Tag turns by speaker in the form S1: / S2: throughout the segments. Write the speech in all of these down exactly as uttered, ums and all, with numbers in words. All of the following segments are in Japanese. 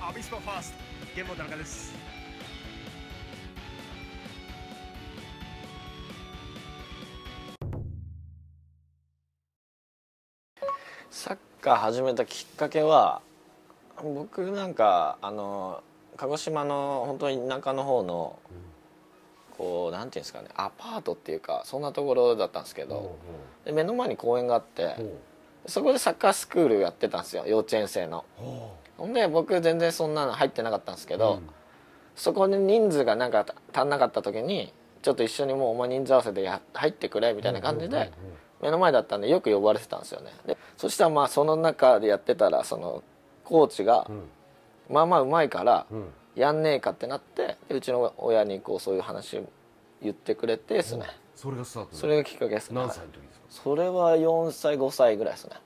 S1: アビスパファースト現本田中です。
S2: サッカー始めたきっかけは、僕なんかあの鹿児島の本当に田舎の方の、こうなんていうんですかね、アパートっていうかそんなところだったんですけど、で目の前に公園があって、そこでサッカースクールやってたんですよ、幼稚園生の。ほんで僕全然そんなの入ってなかったんですけど、うん、そこに人数がなんか足んなかった時にちょっと一緒にもうお前人数合わせでや入ってくれみたいな感じで目の前だったんでよく呼ばれてたんですよね。でそしたらまあその中でやってたらそのコーチがまあまあうまいからやんねえかってなって、でうちの親にこうそういう話言ってくれてですね。
S3: それがスタート。
S2: それがきっかけですね。
S3: 何歳の時ですか？
S2: それはよんさいごさいぐらいですね。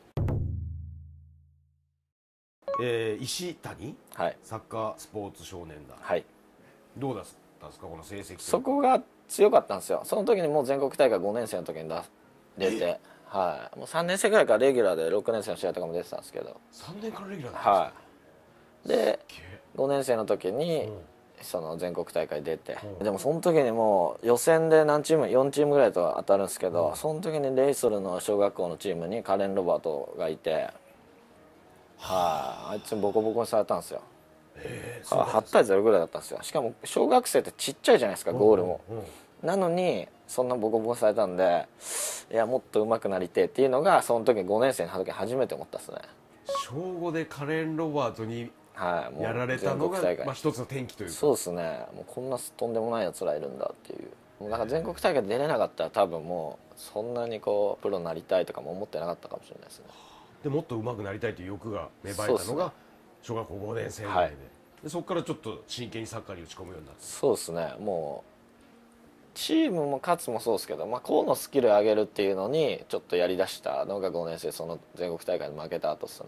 S3: えー、石谷、
S2: はい、
S3: サッカースポーツ少年団、
S2: はい、
S3: どうだったんですかこの成績？
S2: そこが強かったんですよ。その時にもう全国大会ごねん生の時に出て、はい、もうさんねん生ぐらいからレギュラーでろくねん生の試合とかも出てたんですけど、
S3: さんねんからレギュラーだったんですか？
S2: はい、でごねん生の時に、うん、その全国大会出て、うん、でもその時にもう予選で何チームよんチームぐらいと当たるんですけど、うん、その時にレイソルの小学校のチームにカレン・ロバートがいて、はい、あいつにボコボコにされたんですよ。はちたいゼロぐらいだったんですよ。しかも小学生ってちっちゃいじゃないですか、ゴールも。うんうんうん、なのにそんなボコボコされたんで、いやもっと上手くなりてえっていうのがその時ごねん生の時に初めて思ったですね。
S3: 小ごでカレン・ロバートにやられたのが、はい、まあ、一つの転機というか。
S2: そうですね。もうこんなとんでもないやつらいるんだっていう。もうなんか全国大会出れなかったら多分もうそんなにこうプロになりたいとかも思ってなかったかもしれないですね。
S3: でもっと上手くなりたいという欲が芽生えたのが小学校ごねん生ぐらいで、はい、でそこからちょっと真剣にサッカーに打ち込むようになった。
S2: そうですね。もうチームも勝つもそうですけど、まあ、個のスキル上げるっていうのにちょっとやりだしたのがごねん生、その全国大会に負けた後ですね。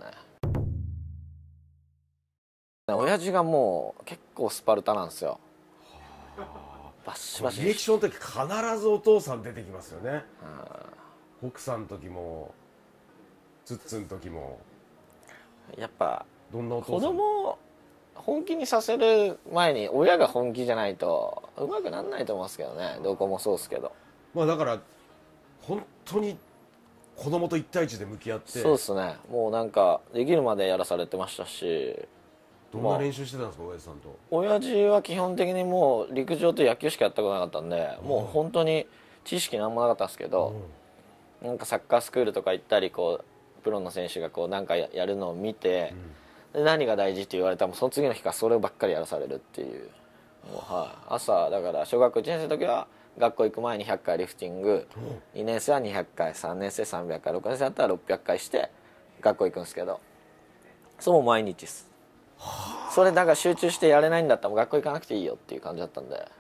S2: 親父がもう結構スパルタなんですよ。
S3: バシバシリアクションの時必ずお父さん出てきますよね。北さんの時もツッツンの時も。
S2: やっぱ
S3: どんなお父さん？
S2: 子供を本気にさせる前に親が本気じゃないとうまくなんないと思うんですけどね。どこもそうですけど、
S3: まあだから本当に子供と一対一で向き合って。
S2: そうですね。もうなんかできるまでやらされてましたし。
S3: どんな練習してたんですか、まあ、親父さんと？
S2: 親父は基本的にもう陸上と野球しかやったことなかったんで、うん、もう本当に知識なんもなかったんですけど、うん、なんかサッカースクールとか行ったりこうプロの選手がこうなんかやるのを見て、うん、で何が大事って言われたらもうその次の日からそればっかりやらされるっていう。もう、はい、朝だから小学校いちねん生の時は学校行く前にひゃっかいリフティング、うん、にねん生はにひゃっかい、さんねん生さんびゃっかい、ろくねん生だったらろっぴゃっかいして学校行くんですけど、そう毎日です。それだから集中してやれないんだったらもう学校行かなくていいよっていう感じだったんで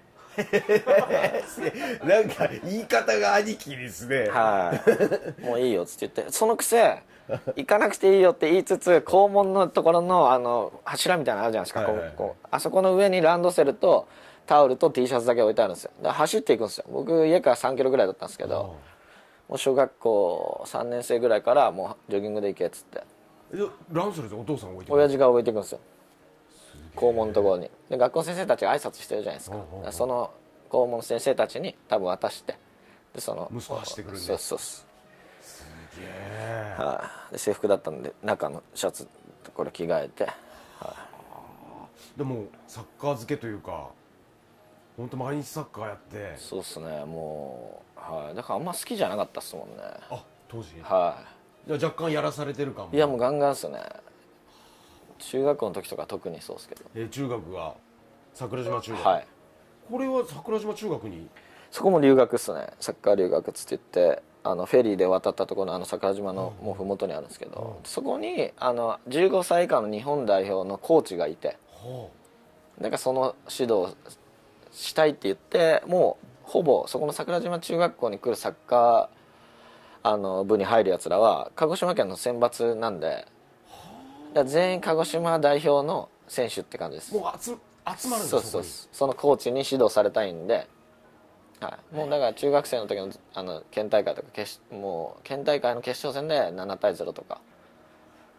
S3: なんか言い方が兄貴ですね。
S2: はい、もういいよっつって言って、そのくせ行かなくていいよって言いつつ校門のところのあの柱みたいなのあるじゃないですか、はいはいはい、こうこうあそこの上にランドセルとタオルと T シャツだけ置いてあるんですよ。だから走っていくんですよ。僕家からさんキロぐらいだったんですけど、もう小学校さんねん生ぐらいからもうジョギングで行けっつって。
S3: ランドセルでお父さんが置いてくる？
S2: 親父が置いていくんですよ、校門のところに。で学校の先生たちが挨拶してるじゃないですか。その校門の先生たちに多分渡して、でその
S3: 息子走ってくるんで。
S2: そうそうそう。
S3: すげえ。
S2: はい、で制服だったんで中のシャツこれ着替えて、はい、
S3: でもサッカー漬けというか本当毎日サッカーやって。
S2: そうっすね。もう、はい、だからあんま好きじゃなかったっすもんね。
S3: あ、当時。
S2: はい。
S3: じゃあ若干やらされてるかも。
S2: いやもうガンガンっすね。中学校の時とか特にそうですけど。
S3: えー、中学が桜島中学。
S2: はい。
S3: これは桜島中学に？
S2: そこも留学っすね。サッカー留学っつって言ってあのフェリーで渡ったところのあの桜島のもう麓にあるんですけど、うんうん、そこにあのじゅうごさい以下の日本代表のコーチがいて、はあ、だからその指導したいって言ってもうほぼそこの桜島中学校に来るサッカーあの部に入るやつらは鹿児島県の選抜なんで、全員鹿児島代表の選手って感じです。
S3: もう集集まるんです。
S2: そうそう、そのコーチに指導されたいんで、はい、もうだから中学生の時のあの県大会とか決もう県大会の決勝戦でななたいゼロとか、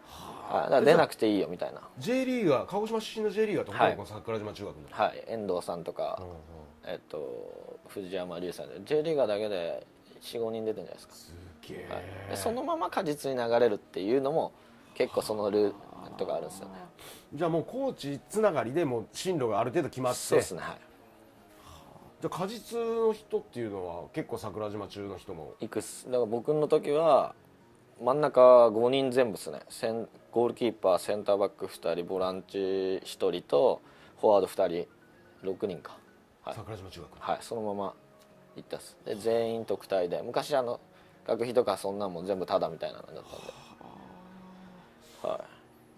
S2: はい、だから出なくていいよみたいな。
S3: J リーガー、鹿児島出身の J リーガーってほとんどこの桜島中学の、
S2: はい、遠藤さんとか、うんうん、えっと藤山龍さんで J リーガーだけで よん,ご 人出てるんじゃないですか。
S3: すげえ、
S2: はい、でそのまま果実に流れるっていうのも結構そのルートがあるんですよね。
S3: じゃあもうコーチつながりでもう進路がある程度決まって、
S2: そうですね、はい。
S3: じゃあ果実の人っていうのは結構桜島中の人も
S2: いくっす。だから僕の時は真ん中ごにん全部ですね。センゴールキーパー、センターバックふたり、ボランチひとりとフォワードふたり、ろくにんか、はい、桜島中学、はい、そのまま行ったっす。で全員特待で、昔あの学費とかそんなんも全部タダみたいなのだったんで、はい、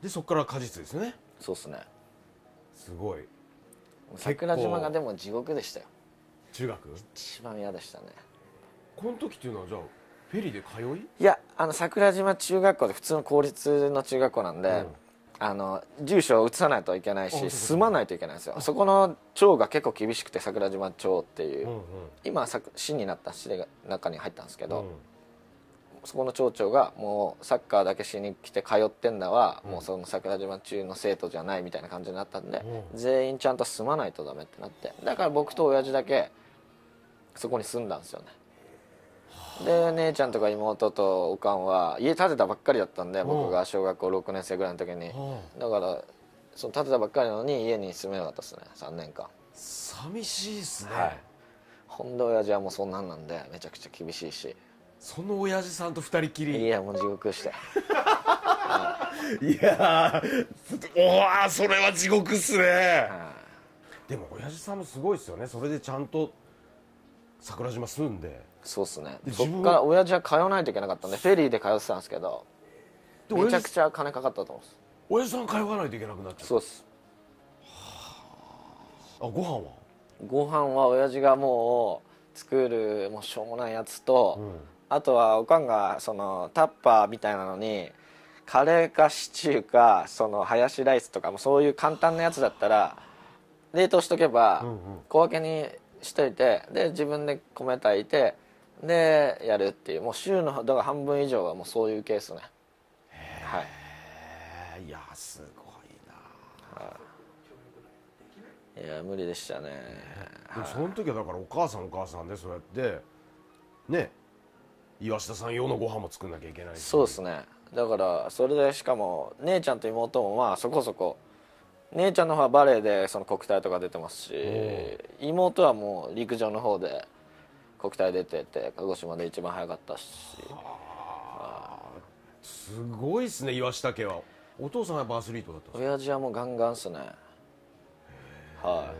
S2: で
S3: そこから果実ですよね。
S2: そうっすね。
S3: すごい。
S2: 桜島がでも地獄でしたよ。
S3: 中学
S2: 一番嫌でしたね。
S3: この時っていうのはじゃあフェリーで通い？
S2: いや、あの桜島中学校で普通の公立の中学校なんで、うん、あの住所を移さないといけないし住まないといけないんですよ。そこの町が結構厳しくて、桜島町っていう、うんうん、今は市になった市の中に入ったんですけど、うん、そこの町長がもうサッカーだけしに来て通ってんだは、うん、もうその桜島中の生徒じゃないみたいな感じになったんで、うん、全員ちゃんと住まないとダメってなって、だから僕と親父だけそこに住んだんですよね。で姉ちゃんとか妹とおかんは家建てたばっかりだったんで、僕が小学校ろくねん生ぐらいの時に、だからその建てたばっかりなのに家に住めなかったですね、さんねんかん。
S3: 寂しいですね。
S2: はい、ほんで親父はもうそんなんなんでめちゃくちゃ厳しいし、
S3: その親父さんと二人きり。
S2: いやもう地獄でした
S3: いやー、おー、それは地獄っすね、はでも親父さんもすごいですよね。それでちゃんと桜島住んで。
S2: そうっすね。そっから親父は通わないといけなかったんでフェリーで通ってたんですけど、めちゃくちゃ金かかったと思うんです。
S3: 親父さん通わないといけなくなっちゃう。
S2: そうっす。
S3: あ、ご飯は
S2: ご飯は親父がもう作るもうしょうもないやつと、うん、あとはおかんがそのタッパーみたいなのにカレーかシチューかそのハヤシライスとかもそういう簡単なやつだったら冷凍しとけば小分けにしといて、で自分で米炊いてでやるっていう、もう週のだから半分以上はもうそういうケースね。
S3: はい。いやすごいな、は
S2: い、いや無理でしたね。
S3: でもその時はだからお母さんお母さんでそうやってね、岩下さん用のご飯も作んなきゃいけないし。
S2: そうですね。だからそれでしかも姉ちゃんと妹もまあそこそこ、姉ちゃんの方はバレーでその国体とか出てますし、妹はもう陸上の方で国体出てて鹿児島で一番早かったし。
S3: すごいっすね、岩下家は。お父さんはやっぱアスリートだったんですか？
S2: 親父はもうガンガンっすね。はい。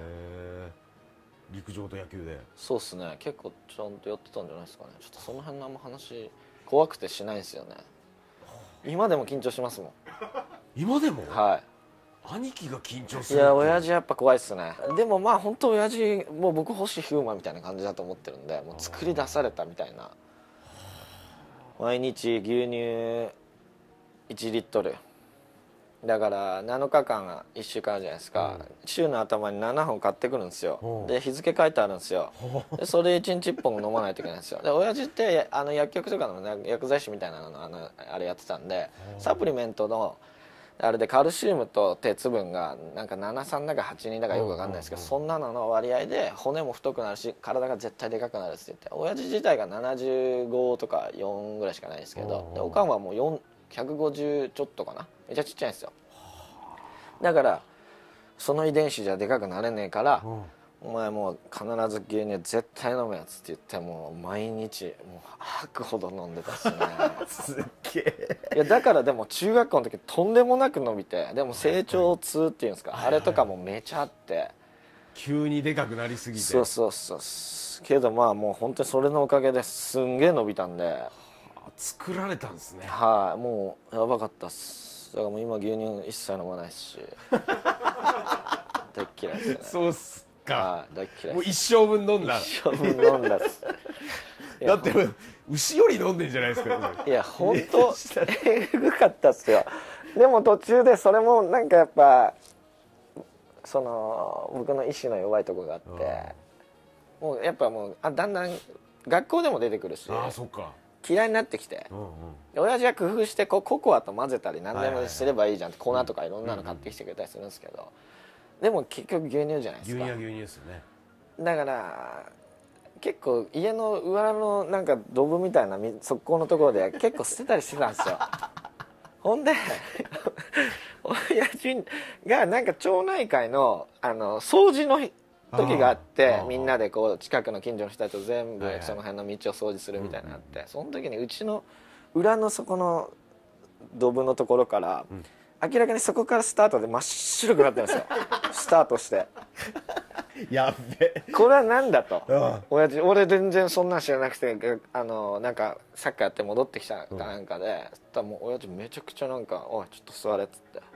S3: 陸上と野球で。
S2: そうっすね。結構ちゃんとやってたんじゃないですかね。ちょっとその辺のあんま話怖くてしないんですよね。今でも緊張しますもん。
S3: 今でも？
S2: はい。
S3: 兄貴が緊張する。
S2: いや親父やっぱ怖いっすね。でもまあ本当親父もう僕星飛雄馬みたいな感じだと思ってるんで、もう作り出されたみたいな。毎日牛乳いちリットルだからなのかかんいっしゅうかんあるじゃないですか、うん、週の頭にななほん買ってくるんですよ。で日付書いてあるんですよ。でそれいちにちいっぽん飲まないといけないんですよ。で親父ってあの薬局とかの、ね、薬剤師みたいなのあのあれやってたんで、サプリメントのあれでカルシウムと鉄分がなんかななさんだかはちにだかよく分かんないですけど、そんなのの割合で骨も太くなるし体が絶対でかくなるって言って、親父自体がななじゅうごとかよんぐらいしかないですけど、でおかんはもうひゃくごじゅうちょっとかな、めちゃちっちゃいんですよ。だからその遺伝子じゃでかくなれねえから、お前もう必ず牛乳絶対飲むやつって言って、もう毎日もう吐くほど飲んでたっすね。
S3: すっげえ。
S2: いやだからでも中学校の時とんでもなく伸びて、でも成長痛っていうんですか、あれとかもめちゃあって、
S3: 急にでかくなりすぎて。
S2: そうそうそうけどまあもう本当にそれのおかげですんげえ伸びたんで。
S3: 作られたんですね。
S2: はい、もうやばかったっす。だからもう今牛乳一切飲まないし大っ嫌いですね。
S3: そうっすか。
S2: はい、大っ嫌い。
S3: もう一生分飲んだ。
S2: 一生分飲んだっす。
S3: だって牛より飲んでんじゃないですか。
S2: いや本当えぐかったっすよ。でも途中でそれもなんかやっぱその僕の意志の弱いところがあって、もうやっぱもうあだんだん学校でも出てくるし。
S3: ああそっか。
S2: 嫌いになってきて、
S3: うんうん、
S2: で親父は工夫してこうココアと混ぜたり何でもすればいいじゃんって粉とかいろんなの買ってきてくれたりするんですけど、でも結局牛乳じゃないですか。
S3: 牛乳は牛乳ですよね。
S2: だから結構家の裏のなんかドブみたいな側溝のところで結構捨てたりしてたんですよ。ほんで親父がなんか町内会のあの掃除の時があって、みんなでこう近くの近所の人たちと全部その辺の道を掃除するみたいなのがあって、その時にうちの裏のそこのドブのところから、明らかにそこからスタートで真っ白くなってるんですよ。スタートして
S3: やべえ、
S2: これは何だと。親父俺全然そんなん知らなくて、あのなんかサッカーやって戻ってきたかなんかで、そしたらもう親父めちゃくちゃなんか「おいちょっと座れ」っつって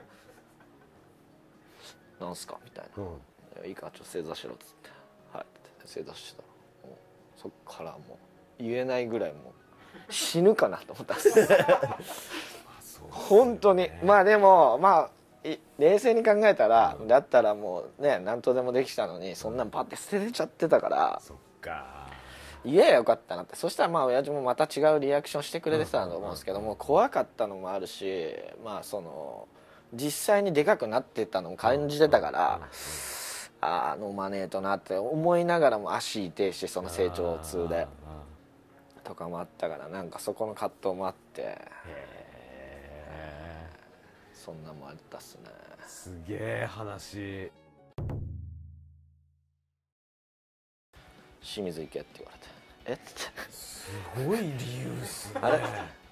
S2: 「なんすか?」みたいな「いいかちょっと正座しろ」っつって「はい」って正座してたら、もうそっからもう言えないぐらいもう死ぬかなと思ったんです本当に。まあでもまあ冷静に考えたら、だったらもうね何とでもできたのにそんなんパッて捨てちゃってたから、
S3: そっか
S2: 言えばよかったなって。そしたらまあ親父もまた違うリアクションしてくれてたと思うんですけども、怖かったのもあるし、まあその実際にでかくなってたのも感じてたから、ああ飲まねえとなって思いながらも足痛いし、その成長痛でとかもあったから、なんかそこの葛藤もあって、そんなもんあったっすね。
S3: すげえ話。
S2: 清水行けって言われて、えっつって
S3: すごい理由っすね。
S2: あれ